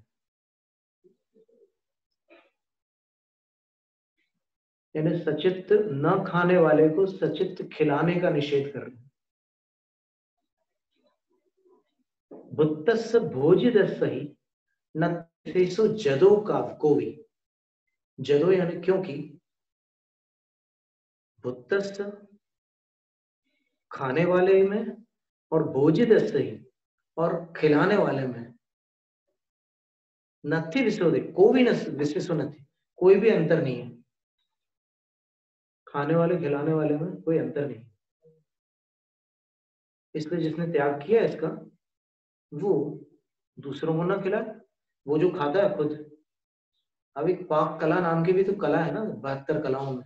यानी सचित्त न खाने वाले को सचित्त खिलाने का निषेध कर रहे हैं। भुत्तस्य भोजिदस्य ही न तेषु जदो का कोवी। जदो यानी क्योंकि, भुत्तस्य खाने वाले में और भोजिदस्य ही और खिलाने वाले में नथि विश्वदे, कोई विश्व नथि, कोई भी अंतर नहीं है। खाने वाले खिलाने वाले में कोई अंतर नहीं। इसलिए जिसने त्याग किया इसका वो दूसरों को ना खिलाए, वो जो खाता है खुद। अब एक पाक कला नाम की भी तो कला है ना, 72 कलाओं में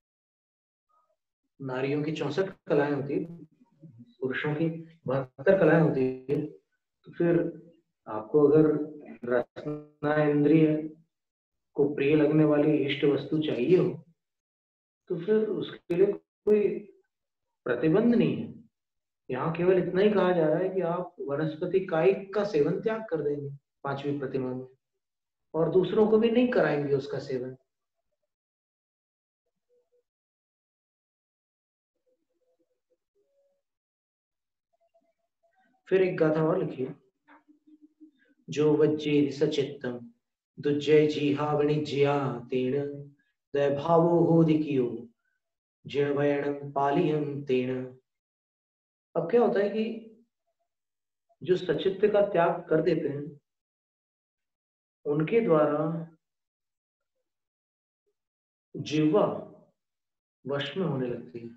नारियों की 64 कलाएं होती है, पुरुषों की 72 कलाएं होती है। तो फिर आपको अगर रसना इंद्रिय को प्रिय लगने वाली इष्ट वस्तु चाहिए हो तो फिर उसके लिए कोई प्रतिबंध नहीं है। यहाँ केवल इतना ही कहा जा रहा है कि आप वनस्पति कायिक का सेवन त्याग कर देंगे 5वीं प्रतिमा में, और दूसरों को भी नहीं कराएंगे उसका सेवन। फिर एक गाथा और लिखिए, जो वज्जे सचित्तम दुज्जय जीहा वणिज्या तेण दैभावो होदिकियो जिणवयणं पालियं तेण। अब क्या होता है कि जो सचित्त का त्याग कर देते हैं उनके द्वारा जिह्वा वश में होने लगती है।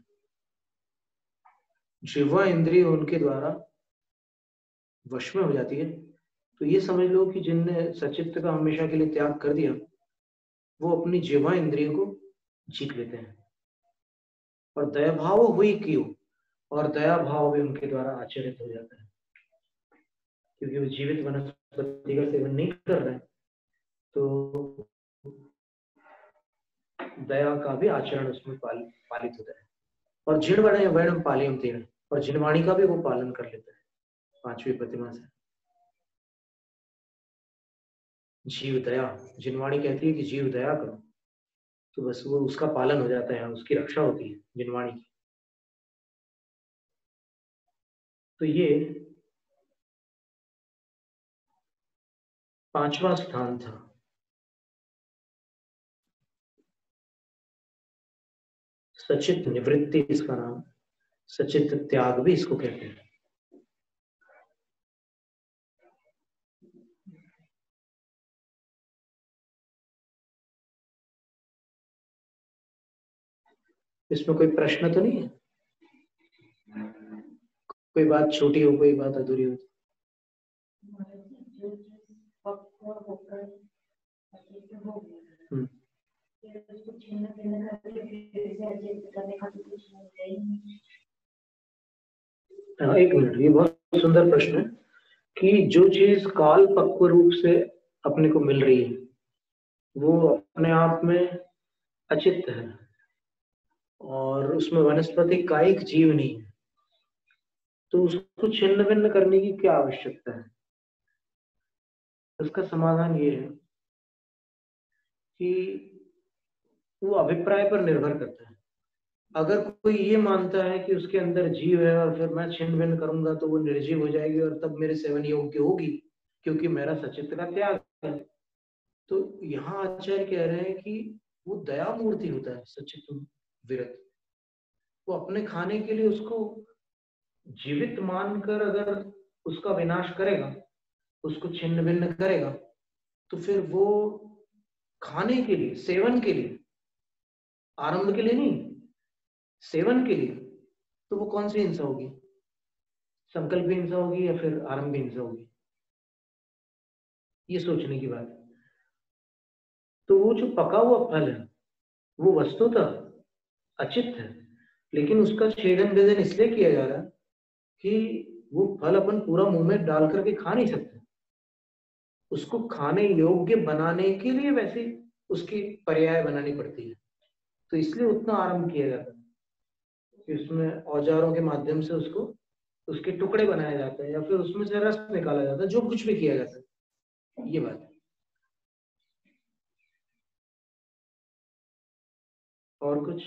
जिह्वा इंद्रिय उनके द्वारा वश में हो जाती है। तो ये समझ लो कि जिनने सचित्त का हमेशा के लिए त्याग कर दिया वो अपनी जिह्वा इंद्रिय को जीत लेते हैं। और दया भाव हुई क्यों, और दया भाव भी उनके द्वारा आचरित हो जाता है, क्योंकि वो जीवित वनस्पति का सेवन नहीं कर रहे हैं, तो दया का भी आचरण उसमें पालित होता है। और जिण वर्णम पालियम तेन, और जिनवाणी का भी वो पालन कर लेता है 5वीं प्रतिमा से। जीव दया, जिनवाणी कहती है कि जीव दया करो, तो बस वो उसका पालन हो जाता है, उसकी रक्षा होती है जिनवाणी की। तो ये 5वां स्थान था। सचित निवृत्ति इसका नाम, सचित त्याग भी इसको कहते हैं। इसमें कोई प्रश्न तो नहीं है? कोई बात छोटी हो, कोई बात अधूरी हो? एक मिनट, ये बहुत सुंदर प्रश्न है कि जो चीज काल पक्व रूप से अपने को मिल रही है वो अपने आप में अचित्त है और उसमें वनस्पति कायिक जीव नहीं है, तो उसको छिन्न भिन्न करने की क्या आवश्यकता है? उसका समाधान ये है कि वो अभिप्राय पर निर्भर करता है। अगर कोई ये मानता है कि उसके अंदर जीव है और फिर मैं छिन्न भिन्न करूंगा तो वो निर्जीव हो जाएगी और तब मेरे सेवन योग्य होगी क्योंकि मेरा सचित्त का त्याग है, तो यहाँ आचार्य कह रहे हैं कि वो दया मूर्ति होता है सचित्त विरत। वो अपने खाने के लिए उसको जीवित मानकर अगर उसका विनाश करेगा, उसको छिन्न भिन्न करेगा, तो फिर वो खाने के लिए, सेवन के लिए, आरंभ के लिए नहीं, सेवन के लिए, तो वो कौन सी हिंसा होगी? संकल्प हिंसा होगी या फिर आरंभ हिंसा होगी? ये सोचने की बात है। तो वो जो पका हुआ फल है वो वस्तुतः अचित्त है, लेकिन उसका छेदन भेदन इसलिए किया जा रहा है कि वो फल अपन पूरा मुंह में डाल करके खा नहीं सकते, उसको खाने योग्य बनाने के लिए वैसे उसकी पर्याय बनानी पड़ती है, तो इसलिए उतना आरंभ किया जाता है कि उसमें औजारों के माध्यम से उसको उसके टुकड़े बनाए जाते हैं या फिर उसमें से रस निकाला जाता है, जो कुछ भी किया जाता है। ये बात है। और कुछ?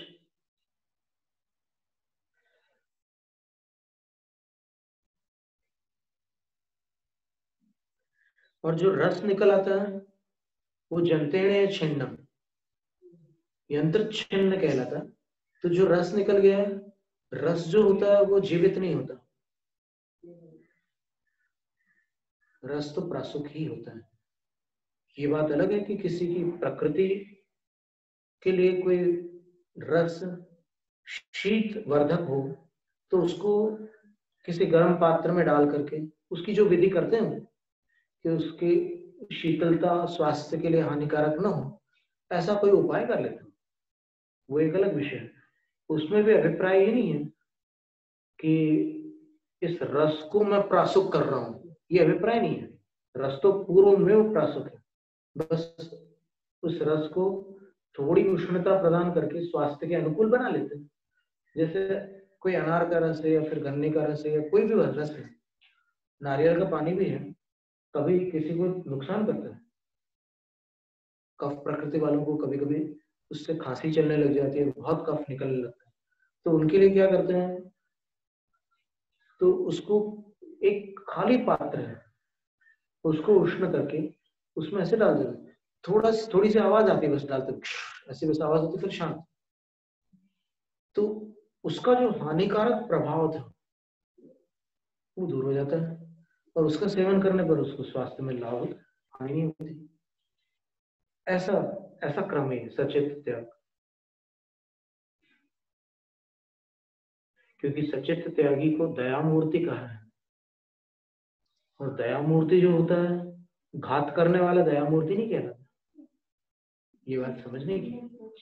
और जो रस निकल आता है वो जंतेण छिन्नम, यंत्र छिन्न कहलाता है। तो जो रस निकल गया है, रस जो होता है वो जीवित नहीं होता, रस तो प्रासुक ही होता है। ये बात अलग है कि किसी की प्रकृति के लिए कोई रस शीत वर्धक हो तो उसको किसी गर्म पात्र में डाल करके उसकी जो विधि करते हैं कि उसकी शीतलता स्वास्थ्य के लिए हानिकारक ना हो, ऐसा कोई उपाय कर लेते हैं, वो एक अलग विषय है। उसमें भी अभिप्राय ये नहीं है कि इस रस को मैं प्रासुक कर रहा हूं, ये अभिप्राय नहीं है। रस तो पूर्व में वो प्रासुक है, बस उस रस को थोड़ी उष्णता प्रदान करके स्वास्थ्य के अनुकूल बना लेते हैं। जैसे कोई अनार का रस है या फिर गन्ने का रस है या कोई भी रस है, नारियल का पानी भी है, कभी किसी को नुकसान करता है। कफ प्रकृति वालों को कभी कभी उससे खांसी चलने लग जाती है, बहुत कफ निकलने लगता है, तो उनके लिए क्या करते हैं, तो उसको एक खाली पात्र है उसको उष्ण करके उसमें ऐसे डाल देते, थोड़ी सी आवाज आती है बस डालते, ऐसे बस आवाज होती, फिर शांत। तो उसका जो हानिकारक प्रभाव था वो दूर हो जाता है और उसका सेवन करने पर उसको स्वास्थ्य में लाभ हानि होती। ऐसा ऐसा क्रम है सचित त्याग। क्योंकि सचित त्यागी को दया मूर्ति कहा है, और दया मूर्ति जो होता है, घात करने वाला दया मूर्ति नहीं कहलाता। ये बात समझने की।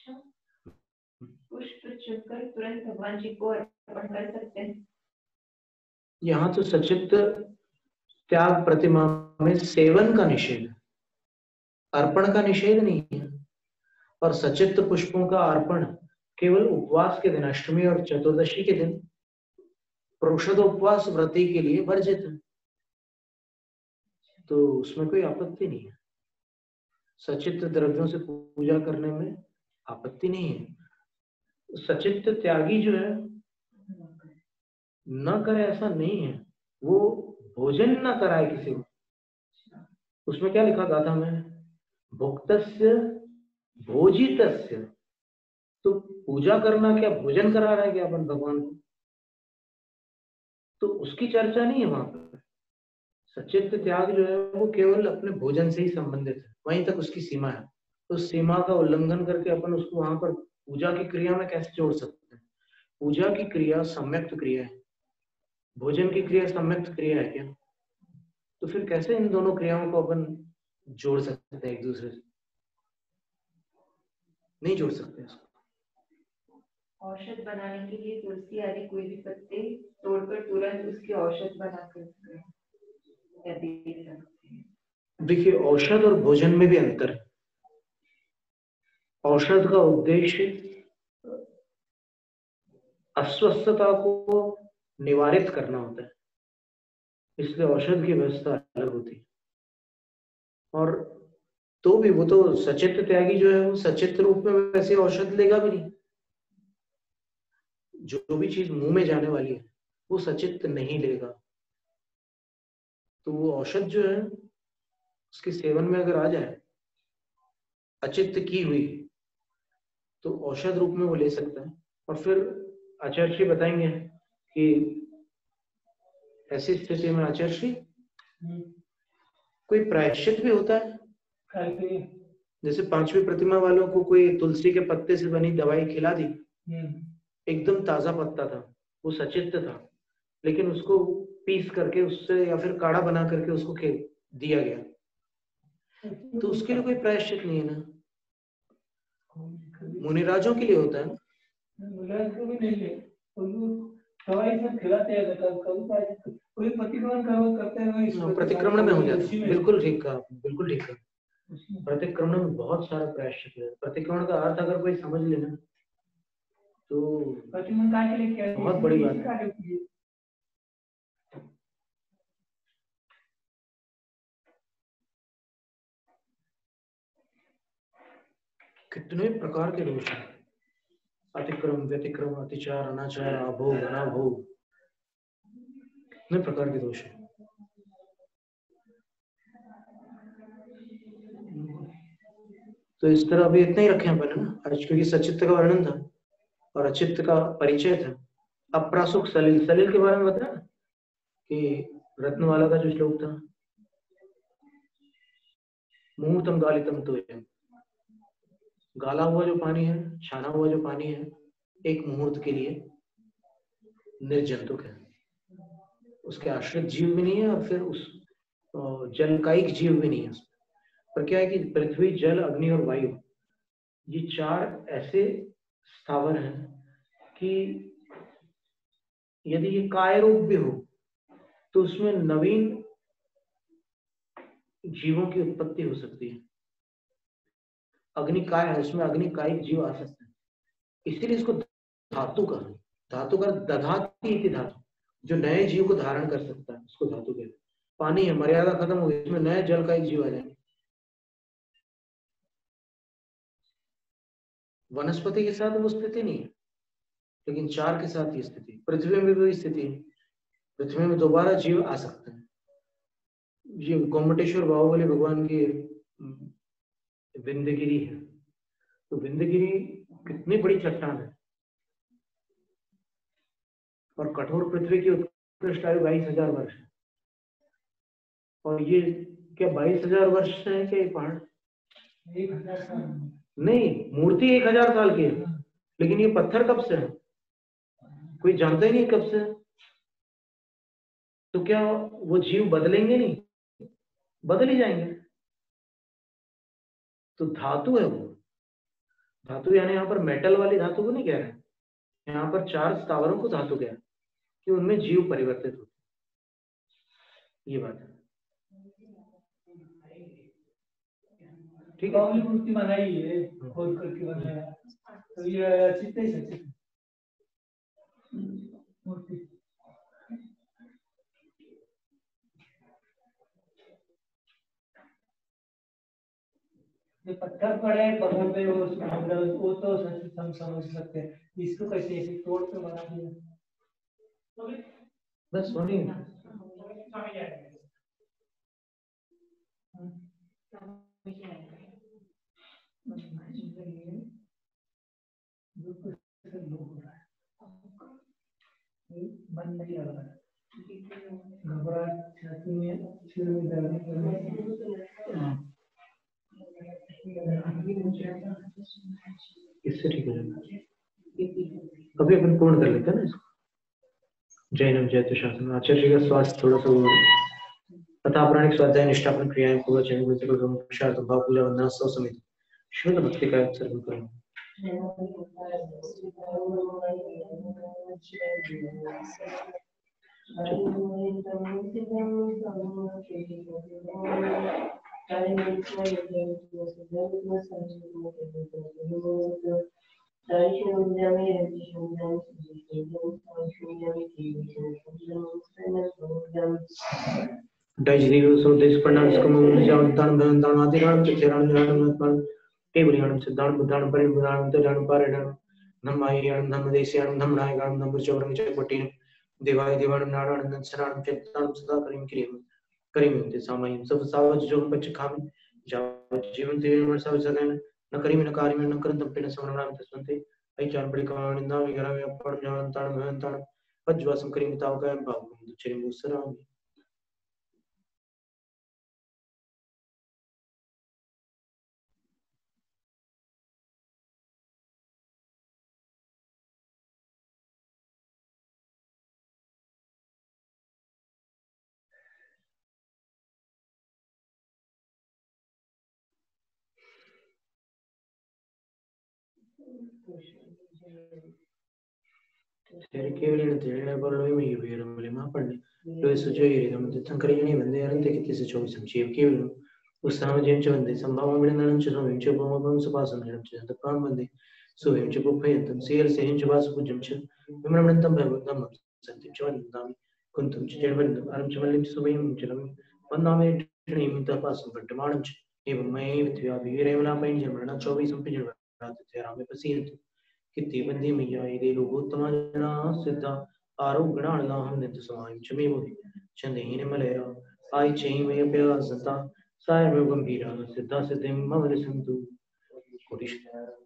पुष्प चुनकर तुरंत भगवान जी को अर्पण कर सकते हैं। यहाँ तो सचित त्याग प्रतिमा में सेवन का निषेध, अर्पण का निषेध नहीं है। और सचित पुष्पों का अर्पण केवल उपवास के दिन, अष्टमी और चतुर्दशी के दिन प्रोषद उपवास व्रती के लिए वर्जित है, तो उसमें कोई आपत्ति नहीं है। सचित द्रव्यों से पूजा करने में आपत्ति नहीं है। सचित त्यागी जो है न करे ऐसा नहीं है, वो भोजन न कराए किसी को। उसमें क्या लिखा गाथा में, भुक्तस्य भोजितस्य। तो पूजा करना क्या भोजन करा रहा है क्या अपन भगवान को, तो उसकी चर्चा नहीं है वहां पर। सचित त्याग जो है वो केवल अपने भोजन से ही संबंधित है, वहीं तक उसकी सीमा है। तो सीमा का उल्लंघन करके अपन उसको वहां पर पूजा की क्रिया में कैसे जोड़ सकते हैं। पूजा की क्रिया सम्यक्त क्रिया है, भोजन की क्रिया सम्यक्त क्रिया है क्या, तो फिर कैसे इन दोनों क्रियाओं को अपन जोड़ सकते हैं एक दूसरे से, नहीं जोड़ सकते इसको। औषध बनाने के लिए तुलसी आदि कोई भी पत्ते तोड़कर तुरंत उसकी औषध बना कर देखिए, औषध और भोजन में भी अंतर है। औषध का उद्देश्य अस्वस्थता को निवारित करना होता है, इसलिए औषध की व्यवस्था अलग होती है। और तो भी वो तो सचित त्यागी जो है वो सचित रूप में वैसे औषध लेगा भी नहीं। जो भी चीज मुंह में जाने वाली है वो सचित नहीं लेगा, तो वो औषध जो है उसके सेवन में अगर आ जाए अचित्त की हुई, तो औषध रूप में वो ले सकता है। और फिर आचार्य श्री बताएंगे कि ऐसी स्थिति में आचार्य श्री कोई प्रायश्चित भी होता है। जैसे पांचवी प्रतिमा वालों को कोई तुलसी के पत्ते से बनी दवाई खिला दी, एकदम ताजा पत्ता था, वो सचित था, लेकिन उसको पीस करके उससे या फिर काढ़ा बना करके उसको दिया गया, तो उसके लिए कोई प्रायश्चित नहीं है ना। मुनिराजों के लिए होता है ना। दवाई सब खिलाते हैं, कोई प्रतिक्रमण करते हैं, प्रतिक्रमण में हो जाता है। बिल्कुल ठीक कहा, बिल्कुल ठीक कहा। प्रतिक्रमण में बहुत सारा प्रायश्चित है। प्रतिक्रमण का अर्थ अगर कोई समझ लेना तो बहुत बड़ी बात है। कितने प्रकार के दोष हैं, अतिक्रम, व्यतिक्रम, अतिचार, अनाचार, अभोग, अनाभोग, कितने प्रकार के दोष हैं। तो इस तरह अभी इतना ही रखे हैं अपन ना आज, क्योंकि सचित्त का वर्णन था और अचित्त का परिचय था। अप्रासुक सलिल, सलिल के बारे में बताया कि रत्नवाला का जो श्लोक था, मुहूर्तम गालितम तो गाला हुआ जो पानी है, छाना हुआ जो पानी है, एक मुहूर्त के लिए निर्जंतुक है, उसके आश्रित जीव भी नहीं है और फिर उस जलकायिक जीव भी नहीं है। पर क्या है कि पृथ्वी, जल, अग्नि और वायु, ये चार ऐसे स्थावर हैं कि यदि ये काय रूप भी हो तो उसमें नवीन जीवों की उत्पत्ति हो सकती है। अग्नि काय है, उसमें अग्नि कायिक जीव आ सकते हैं, इसीलिए इसको धातु का, धातु का दधाति इति धातु, जो नए जीव को धारण कर सकता है उसको धातु कहते हैं। पानी है, मर्यादा खत्म हो गई, इसमें नए जल का एक जीव आ जाएंगे। वनस्पति के साथ वो स्थिति नहीं है, लेकिन चार के साथ ये स्थिति। पृथ्वी में भी स्थिति है, पृथ्वी में दोबारा जीव आ सकते हैं। ये गोमटेश्वर बाहुबली भगवान की विंध्यगिरी है, तो विंध्यगिरी कितनी बड़ी चट्टान है और कठोर पृथ्वी की उत्कृष्ट आयु 22,000 वर्ष है। और ये क्या 22,000 वर्ष से है क्या ये पहाड़? 1000 साल नहीं, मूर्ति 1000 साल की है, लेकिन ये पत्थर कब से है कोई जानता ही नहीं कब से है। तो क्या वो जीव बदलेंगे नहीं? बदल ही जाएंगे। तो धातु है वो। धातु यानी यहाँ पर मेटल वाली धातु को नहीं कह रहे हैं, यहाँ पर 4 स्थावरों को धातु कह रहे हैं कि उनमें जीव परिवर्तित होते, ये बात है। ठीक है, मूर्ति बनाई है, खोद करके बनाया, तो ये चित्त ही सच्ची मूर्ति। जो पत्थर पड़े बगल पे वो तो हम समझ सकते हैं, इसको कैसे ऐसे तोड़ के बना दिया बस वही। मन नहीं लग रहा, घबराहट छाती में, सिर में दर्द। इससे ठीक है, अभी अपन पूर्ण कर लेते हैं ना इसको। जैनम जयतु शासन आचार्य का स्वास्थ्य थोड़ा सा तथा प्राणिक स्वाध्याय निष्ठापन क्रियाएं पूर्व चैन भाव पूजा वंदना सब समित शुद्ध भक्ति का उत्सर्ग करें। Dajdivu so this pranams kamu javantan bhavantan adiranam chiran jaranam natman teburiyanam siddhanam buddhanam paribuddhanam tajanam paridhanam nammayanam nammadesyanam namnayaganam nammuchavram chakvatinam devaya devanam naranam saranam chettanam sada karim kriyam karim te samayam sab savaj jog pachkhami javat jivan devan savajana na karim na karim na karantam pena samanam tasmante ai chan badi kamanindam vigaram yapad javantan bhavantan pajvasam karim tavkayam bhavum chirim usaram। केवलेन तेन परलोयमयि वीरमलिमा पण्डे लोय सुजयिरिदं तत्संकरयणे वन्दे अरन्ते कित्तिस चोविसं चेव केवलं उत्साहमजयं च वन्दे सम्भावमविनन्दनं च सोमिं च भौमभं सुपासं च तत्पां वन्दे सुविं च पुष्पयन्तं सेयं च वासुपूज्यं च विमृणन्तं भगवन्तं सन्तिं च वन्दामि कुन्तं च जयवन्दम् अरं च मल्लिं च सुवयं च लम् वन्दामि ऋणीं तपासं पट्टमाणं च एवं मयि पृथ्व्याभिरेवलापयं जन्मना 24 पिंजरवरात् रामे पसीयन्तु कित्ती बंदी मैया ये लोकोत्तमा जना सिद्धा आरोग्यणाला हम नित्य समायं चमे मोहि चंदेन मलया आई चैं मे प्यासता साय में गंभीरा सिद्धा सिद्धिं मम संतु कोटिश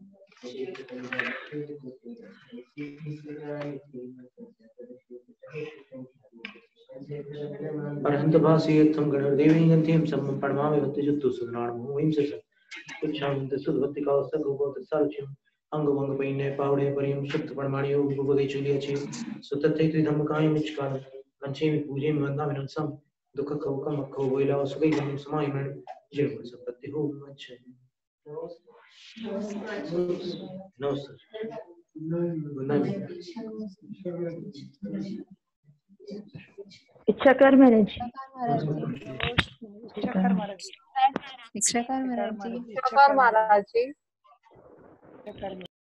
अरहंत भासीयत्थं गणदेवी गंथिं सम्मं परमा विभक्ति जुत्तु सुनाण मोहिं से उच्चांत सुधवत्ति का सगोपत सालचिम अंग वंग पैने पावड़े परिम शुद्ध परमाणु योग गोदे चलिए छी सुतते त्रि धम्म काय मिचकान अंचे में पूजे में वंदा में सम दुख खो कम खो बोला सुगई गम समाय में जीवन संपत्ति हो अच्छे नो सर इच्छाकार महाराज इच्छाकार महाराज जी